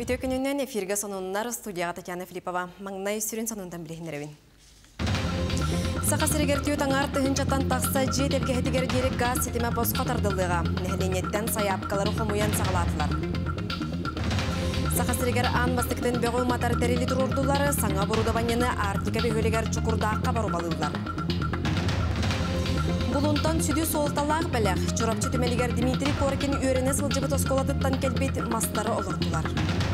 Үтө күнүнөн эфирге сонуннар студияға Татьяна Филиппова. Маңнай сүрін сонундан білігінеревін. Сақа сірігертіу таңар тұхынчаттан тақса жет әлгехетігер дерек газ сетеме босқа тардылыға. Нәхленеттен саяпқалары қомуян сағалатылар. Сақа сірігер ан бастықтың бөғі матар тәрелі тұрурдулары саңа бұрудаванені артика бөхөлігер чұқырдаққа бару балылар. Бұлынтан сүді солталақ бәләқ. Чұрапчы түмелігер Дмитрий Коркин өріне сылжыбы тосколадыттан келбет мастары олырдылар.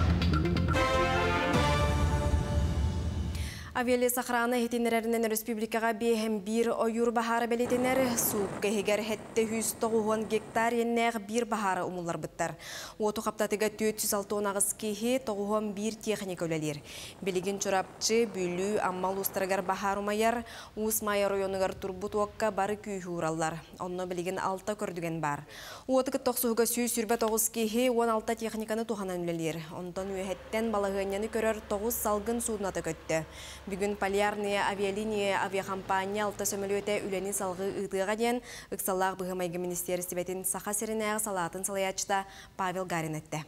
Авиали сахраны хетинерерінен республикаға бейхем бір ойыр бахары бәлетенер суып кәхегер хетті 190 гектар еннәғ бір бахары умылар бұттар. Оту қаптатыға 406 ағыз кехе 91 техника өлелер. Белеген чұрапчы, бүлі, аммал ұстарығар бахар умайар, ұс майар ойонығар турбут уаққа бары күйі ураллар. Онны белеген 6 көрдіген бар. Отығы 90-ға сүрбә 9 кехе 16 техниканы туғанан өлелер. Ондан өйеттен балағынияны көрер 9 салғын суынаты көтті. Бүгін полярния авиалиния авиакомпания алты сөмілөте үлені салғы ұйтыға ден ұқсалақ бұғымайғы министері себетін сақа серінәғі салатын салаячта Павел Гарин әтті.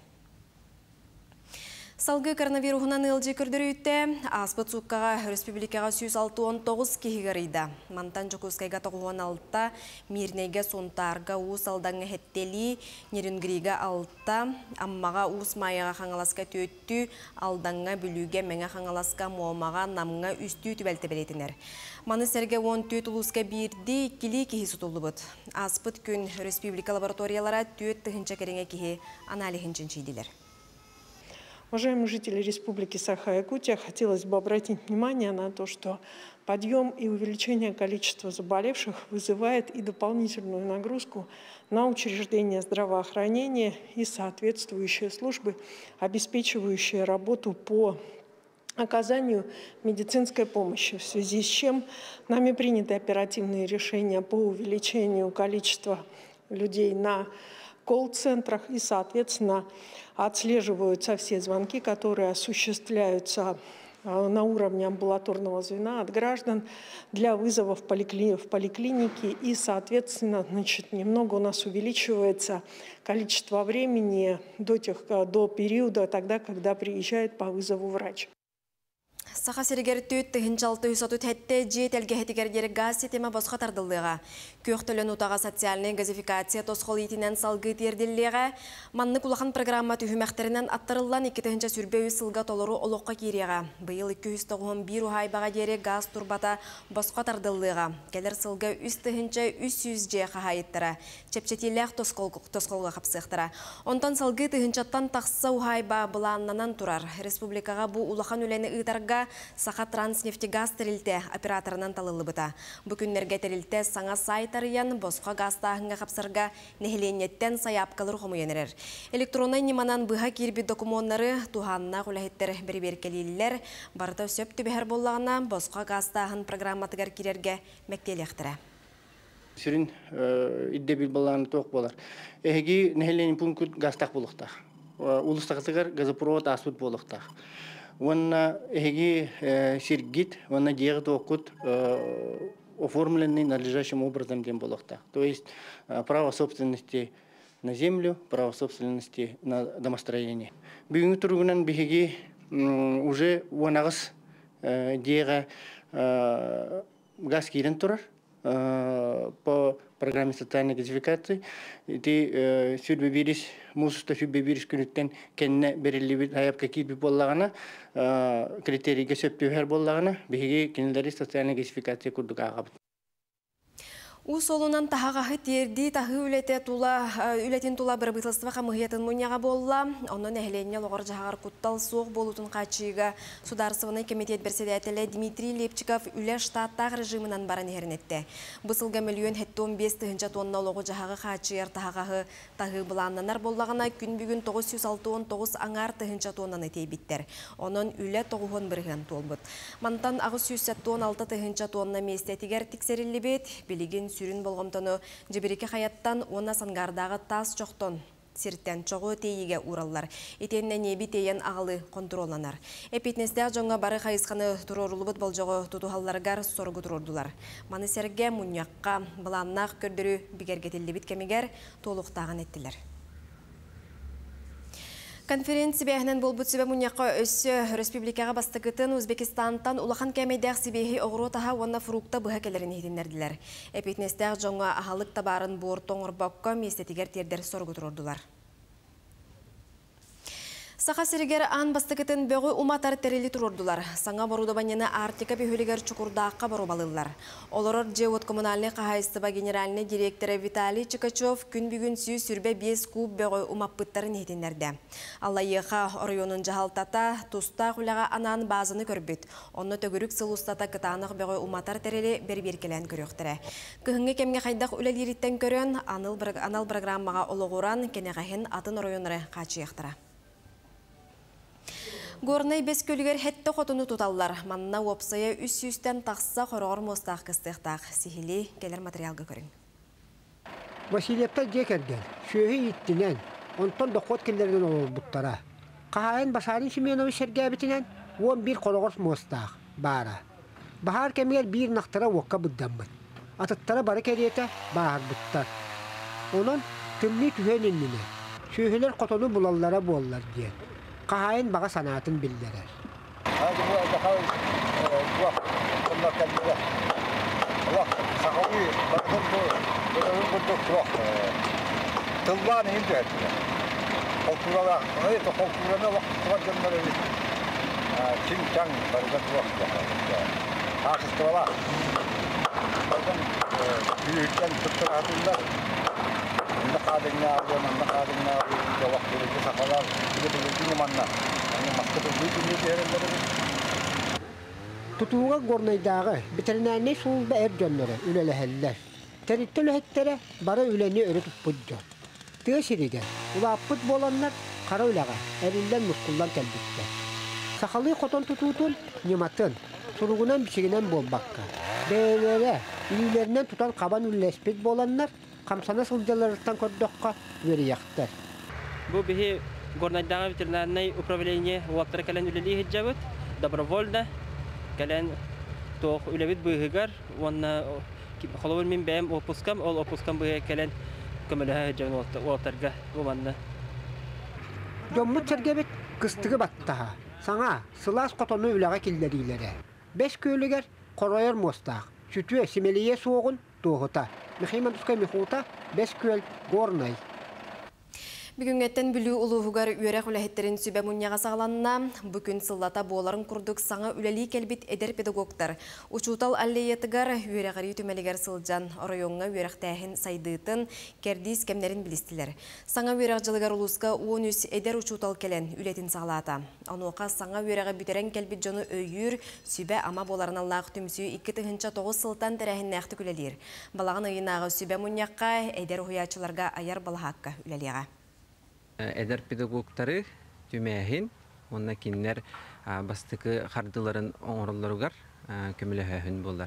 Салғы коронавирусынан ылжы көрдірі үтті, аспыт суққаға республикаға 169 кехігірейді. Мантан жүкізкайға 96, мирнейге сонтарға ұс алдаңы хеттелі, нерингриға 6, аммаға ұс майыға қаңаласқа төтті, алдаңға бүліге мәңі қаңаласқа муамаға намға үсті түбәлті білетінер. Манысерге 14 ұлысқа бірді келі кехі сұтылды бұд. Аспыт күн республика лабораториялара төт тұхынча кереңе кехі аналихынчын чейділер. Уважаемые жители Республики Саха-Якутия, хотелось бы обратить внимание на то, что подъем и увеличение количества заболевших вызывает и дополнительную нагрузку на учреждения здравоохранения и соответствующие службы, обеспечивающие работу по оказанию медицинской помощи, в связи с чем нами приняты оперативные решения по увеличению количества людей на колл-центрах и, соответственно, отслеживаются все звонки, которые осуществляются на уровне амбулаторного звена от граждан для вызова в поликлинике. И, соответственно, немного у нас увеличивается количество времени до периода, тогда, когда приезжает по вызову врач. Сақа сірігер төт тұхынчалты үсатут әтті жет әлгехетігердері газ сетема босқа тардылыға. Көқтілін ұтаға социальный газификация тосқол етінен салғы терділіға. Манны құлақан программа түйімәқтерінен аттырылан 2-тігінші сүрбе үсілға толыру олыққа кереға. Бұйыл 291 ұхайбаға дері газ турбата босқа тардылыға. Келер сылға 3-300 же қағайыттыра. Чепчетеліғ тосқолға қапсықтыра. Онтан салғы тұхынчаттан тақса ұхайба бұланнанан тұрар. Республикаға бұл ұлақан өлені ұйтарға Сақа Транснефтегаз тәрілті операторынан талылы бұта. Бүкінлерге тәрілті саңа сайтарыян босқа газтағынға қапсырға нәхіленеттен саяпқалыр қомуенерер. Электронай неманан бұға кербі документары туғанына құлахеттер бір-беркелелілер барыта сөп түбәр болағына босқа газтағын программатығар керерге мәктелектірі. Сүрін идде біл болағаны тоқ болар. Әйгі нәхіленен пункт газтақ болықтақ. Улыстақытығар газопровод аспыт болықтақ. Ванна эги сиргит, ванна диагт окут оформленный надлежащим образом тем болохта. То есть право собственности на землю, право собственности на домостроение. Бүгүнкү тургунан биги уже ванагыс диага газ кирен турар по программе социальной газификации. Ти сүрбебирис, мусуста сүрбебирис күнүттен кенне берилибит хаяп какие-то боллагана критерийге сөптүбер боллагана биги кенелери социальной газификация курдук агабыт. Усолунан тахагахы терди тахы үлетин тула бір бытылстыва қамығиятын мұняға болла. Онын әхленне лоғыр жағар құттал соқ болутын қачыға Сударсывыны комитет берседәтелі Дмитрий Лепчиков үлі штаттақ режимынан барын ерінетті. Бұсылға миллион 15 тонна лоғы жағағы қачыяр тахагахы тахы бұланнанар боллағына күн бүгін 969 аңар 1 тоннаны тейбіттер. Онын үлі 91 толбыт. Мантан ағы 116 тонна местетігер тіксерілі бет, білеген сүрін болғымтыны жібіреке қаяттан оны сангардағы тас жоқтон. Сирттен чоғы тейіге ураллар. Етенне небі тейен ағылы контролланар. Эпетнесте жоңға бары қайысқаны тұрорулыбыт бол жоғы тұтухалларғар сорғы тұрордулар. Манысерге мұньяққа бұланнақ көрдірі бігергетілі бит кемегер толықтағын еттілер. Конференция бәһінен болбут сөбе мұняққа өссі республикаға бастықытын Өзбекистантан улахан кәмейдәқ себейхи оғыру таға онна фрукта бұға кәлерін едіндерділер. Әпетнестәқ жоңа ағалық табарын бұр тоңыр баққа местетігер тердер сорғы тұрдылар. Сақа сірігер ан бастықытын бөғі уматар тәрелі тұрдылар. Саңа борудабанені Артика бөхілігер чукурдаққа бару балылар. Оларыр Джеот коммунальный қағайыстыба генеральный директоры Виталий Чикачев күн бүгін сүй сүрбе 5 куб бөғі умаппыттарын етіндерді. Алла еға орайонын жағалтата, тұста құлаға анан базыны көрбіт. Онны төгірік сылустата кытанық бөғі уматар тәрелі бер-беркелен көріқтірі. Күхінгі кемге қайдақ үлелеріттен көрін, анал программаға олығыран кенеғахин атын орайоныры қачы ектіра. Горнай бес көлігер хетті қотыны тұталылар. Манна опсая үс-үстен тақса қорғыр мостақ кыстықтақ. Сихили келер материалға көрін. Василиевта декерген, шөйі еттінен, онтон доқот келерден олар бұттара. Қағайын Басарин Семенович сергәбітінен 11 қорғыр мостақ бара. Бағар кемер бір нақтара оққа бұдданмын. Атыттара бары кәреті бағар бұттар. Onun tümlü tühenініне, шөйілер қотыны бұлалlara болалар ден. Қағайын баға санатын білдерер. Tutuğa Gornaydağı veterinärne sulda erjönlere ülelehəller. Territtölehəttərə bara üleni örütüp budjon. Tığışirigen, ulapıt bolanlar qara ülağa, ərindən muskullan kəlbitlər. Saxalı qoton tututun, nimatın, surugunan biçiginen bolbaqqa. Bəyələrə, ililərindən tutan qaban ülləspet bolanlar, qamsana sılcalarıqtan kördöqqa veri yaxtır. Bu bihi Горнайдағы ветеринарное управление уақыттары кәлен үлелі хеджабыт, добровольно кәлен тоқ үлебіт бұйығығар, онна қолауыр мен бәйім опускам, ол опускам бұйығы кәлен көмілі хеджабын уақыттарға бұманна. Жоммут сәргебет қыстығы баттаға, саңа сылас қотоны үліға келдерилері. 5 көйлігер қорайыр мостақ, сүтуе семелие соғын тоғыта. Михайма Дускай Михута 5 көйл Горнай. Бүгінгеттен бүлі ұлығығар үйерек үләхеттерін сөбе мұнияға сағаланына, бүкін сыллата боларын күрдік саңа үләлі келбет едер педагогтар. Учутал әллейетігар үйерекари түмелігер сылжан орайонға үйеректәхін сайдыытын кердіз кемнерін білістілер. Саңа үйерек жылығар ұлысқа 13 едер учутал келен үлетін сағалата. Ануға саңа үйерегі бүтерен келбет жоны өйір, сөбе ама боларын аллағы түмсүй 2-9 сылтан тәрәхін нәқті күлелер. Балағын ұйынағы сөбе мұнияққа едер ұячыларға аяр балахаққа үлелеға. Эдер педагогтары түмәхин, онна киннер бастықы қардыларын оңырылырғар көмілі болар.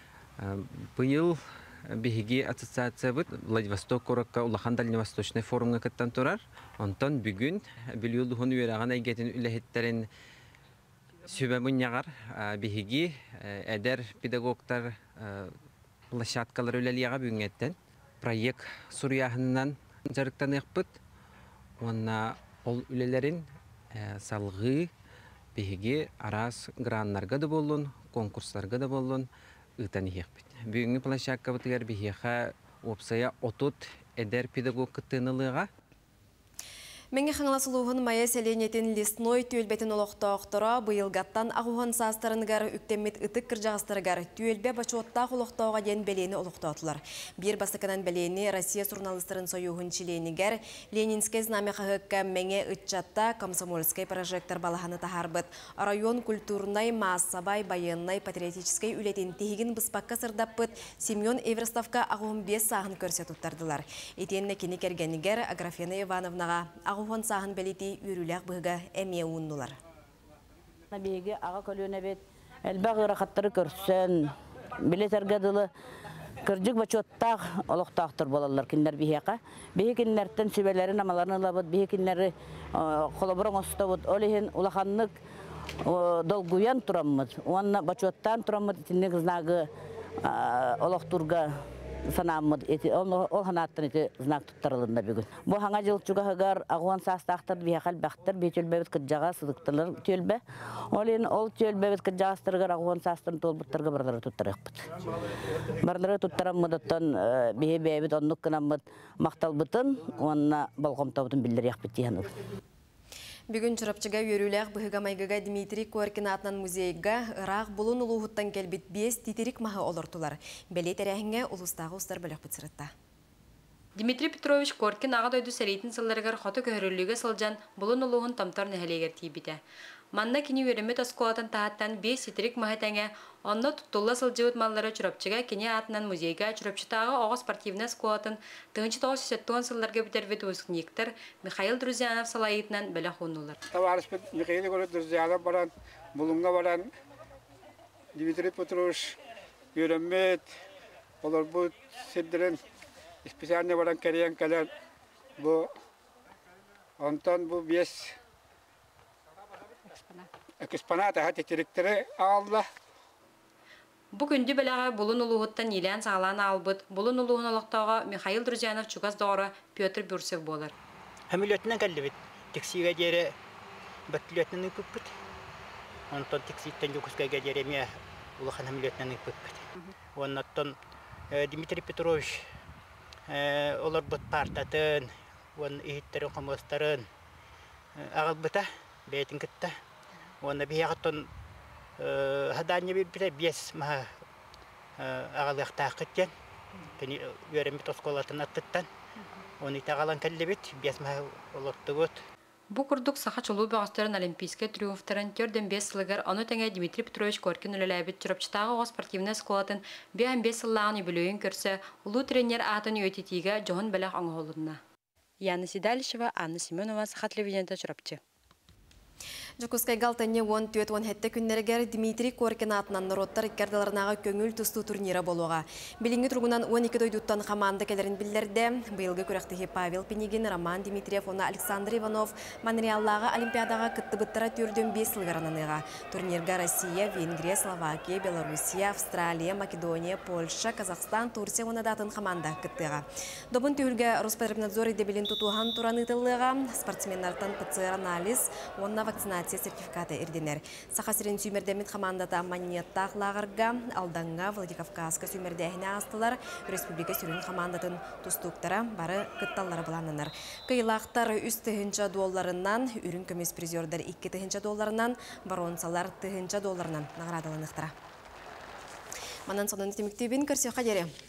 Бұйыл бігіге ассоциация бұд Владивосток Коракка Улахан Дальневосточный форумға кіттен тұрар. Онтан бүгін білюлдығын үйераған әйгетін үләхеттерін сөбе мұнияғар бігіге әдер педагогтар площадкалар үләлияға бүгінгеттен проект Сурияхыннан жарықтан еқпіт. Онна ол үлелерін салғы бігіге арас граннарға да болын, конкурстарға да болын ұйтан еқпет. Бүгінгі площадка бұтығар бігіға опсая отут әдер педагог күттініліға. Менге қаңласылуғын майя сәленетін лесной түйелбетін олықтауқтыра бұйылғаттан ағуған састарынығар үктемет үтік кіржағыстырығар түйелбе бачуоттақ олықтауға ден бәлені олықтаутылар. Бір басықынан бәлені Россия журналистарын сойуғын чиленігер Ленинскай знамя қағыққа менге үтчатта комсомольскай прожектор балаханы тахарбыт. Район культурнай, массабай, байыннай, патриотическай үлетін тегін бұспаққа сырдаппыт Семен Эверстовқа ағуын 5 сағын көрсетуттардылар. Етенне кені кергенігер Аграфена Ивановнаға ағуған сағын бәлеті үйріләқ бұғыға әме ұннулар. Беге аға көліне бет әлбәғ ұрақаттары көрсен, білет әргадылы кірджік бачуаттақ олықтақтыр болалар кендер бейеқа. Бейе кендерттен сөбелерін амаларын алабыд, бейе кендері қолабырың остабыд, олеген улаханлық долгуян тұраммыд. Онна бачуаттан тұраммыд, тіннік знағы олықтырға санаммыд ол ханаттан ити знак туттарылында бүгүн. Бу хаңа жыл чугагар агуан састактыр бияхал бактыр бетөлбөбүт кыжага сыдыктылар төлбө. Ол төлбөбүт кыжагастыргар агуан састын толбуттарга барлары туттаракпыт. Барлары туттараммыдаттан бебебит оннук кынаммыд макталбытын, онна болгомтобутун билдер якпыт дияны. Бүгін чырапчыга өрүләк быһыга майгыга Дмитрий Коркин атынан музейга ырак булун улуһуттан келбит 5 титерик маһы олортулар. Беле терәһиңе улустагы устар белек битсырытта. Дмитрий Петрович Коркин ага дойду сәрейтин сылларыгар хото көрүлүгө сылжан булун улуһун тамтар нәһелегер тибите. Манна кини өрөмөт осколатын тааттан 5 титерик маһы тәңе онно туттулла сылжыбыт маллары чырапчыга кини атынан музейга чырапчытагы ого спортивный сколатын тыгынчы 970 сылларга битербит выпускниктер Михаил Друзьянов салайытынан беле хоннулар. Товарищ Михаил Друзьянов баран, булунга баран, Дмитрий Петрович өрөмөт олар бу седдерен специально баран керен калан бу онтан бу 5 экспоната хати директоры алла. Бүгүндү белеге булун улуһуттан илен сагалан албыт. Булун улуһун олоктоого Михаил Друзьянов чугас доора Петр Бюрсев болар. Хамилетнен калдыбыт. Тексиге дере батлетнен күппүт. Онтон текситтен жукуска дере ме улахан хамилетнен күппүт. Оннаттан Дмитрий Петрович олар бут партатын, он ихиттерин комостарын агалбыта бетин кытта. Он бияттон хадanya bir bias mah agalak takitken kini öğrenmet oskolatın attıttan onu tagalan kellebit bias mah olottugut. Бу курдук саха чулуу багыстарын олимпийский триумфтарын төрдөн 5 сылыгар аны теңе Дмитрий Петрович Коркин үлеләбит чурапчытагы спортивный сколатын 5 сыллагын бүлөйүн көрсө улуу тренер атын өтетиге Жон Белек аңголунна. Яна Сидалишева, Анна Семенова, Саха телевидениеда чурапчы. Жокускай галтанне 14-17 күннергер Дмитрий Коркин атынан народтар иккардаларынағы көңіл тұсту турнира болуға. Билинги тургунан 12 дойдуттан команда келерин билдерде. Быйылгы күрәктеги Павел Пенигин, Роман Дмитриев, оны Александр Иванов Монреалдағы Олимпиадаға кыттыбыттара түрден 5 сылгараныға. Турнирга Россия, Венгрия, Словакия, Белоруссия, Австралия, Македония, Польша, Казахстан, Турция онадатын команда кыттыға. Добын түйілге Роспотребнадзор идебилин тутуған туранытылыға. Спортсменнартан ПЦР анализ, онна вакцинация сертификаты ирденер. Сахасирин сүймердемит командата Манеттақ лағырға, Алданға, Владикавказка сүймердәхіне астылар, Республика сүрін командатын тұстуқтара бары кытталары бұланыныр. Кыйлақтар $300,000, үрін көмес призердар $200,000, баронсалар $100,000 наградаланықтыра. Манан сонын теміктебін көрсе қадері.